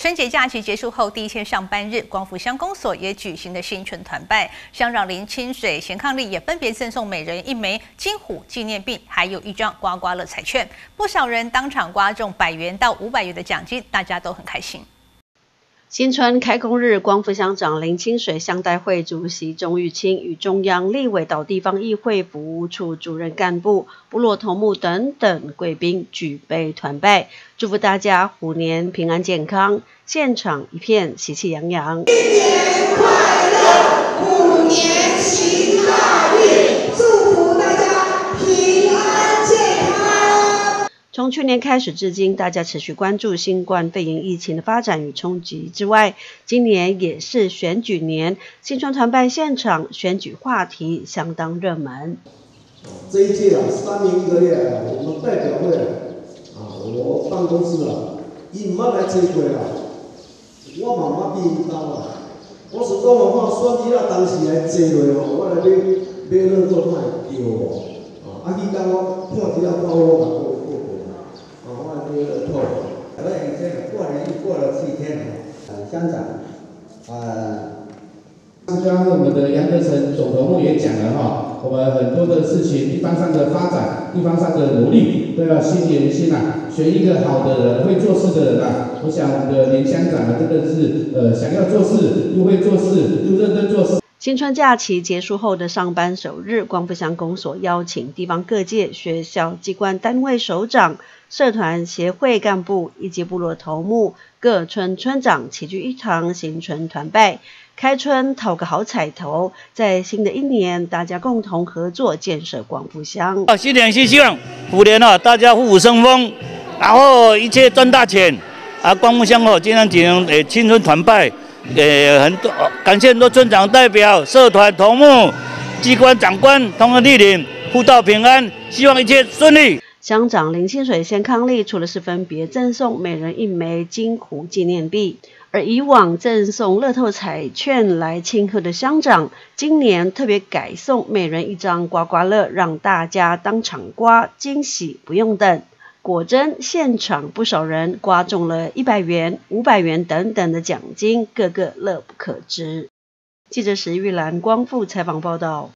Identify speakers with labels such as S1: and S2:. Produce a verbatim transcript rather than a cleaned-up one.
S1: 春节假期结束后第一天上班日，光复乡公所也举行了新春团拜，乡长林清水、贤伉俪也分别赠送每人一枚金虎纪念币，还有一张刮刮乐彩券。不少人当场刮中百元到五百元的奖金，大家都很开心。
S2: 新春开工日，光复乡长林清水、乡代会主席钟玉清与中央立委到地方议会服务处主任干部、部落头目等等贵宾举杯团拜，祝福大家虎年平安健康。现场一片喜气洋洋。
S3: 新年快乐，虎年行大运，祝福大家平安健康。
S2: 从去年开始至今，大家持续关注新冠肺炎疫情的发展与冲击之外，今年也是选举年，新春团拜现场选举话题相当热门。
S4: 这一届啊，三年一个月啊，我们代表会啊，我办公室啊，伊唔捌来坐过啦，我嘛捌见伊到啦。我是讲哦，我选举啊，当时来坐落哦，我来买买乐透看会对无？啊，啊，伊讲我看资料看我嘛过。
S5: 好了，已经过了又过了七天了。呃，乡长，呃，
S6: 刚刚我们的杨德成总头目也讲了哈，我们很多的事情，地方上的发展，地方上的努力，都要心连心啊，选一个好的人，会做事的人啊。我想我们的林乡长啊，真的是呃想要做事，又会做事，又认真做事。
S2: 新春假期结束后的上班首日，光复乡公所邀请地方各界、学校、机关单位首长、社团协会干部以及部落头目、各村村长齐聚一堂，新春团拜，开春讨个好彩头。在新的一年，大家共同合作建设光复乡。
S7: 新年新希望，虎年啊，大家虎虎生风，然后一切赚大钱。啊，光复乡哦，今天举行诶新春团拜。 呃，很多感谢很多村长代表、社团头目、机关长官同仁莅临，互道平安，希望一切顺利。
S2: 乡长林清水、贤伉俪除了是分别赠送每人一枚金虎纪念币，而以往赠送乐透彩券来庆贺的乡长，今年特别改送每人一张刮刮乐，让大家当场刮，惊喜不用等。 果真，现场不少人刮中了一百元、五百元等等的奖金，个个乐不可支。记者石玉兰光复采访报道。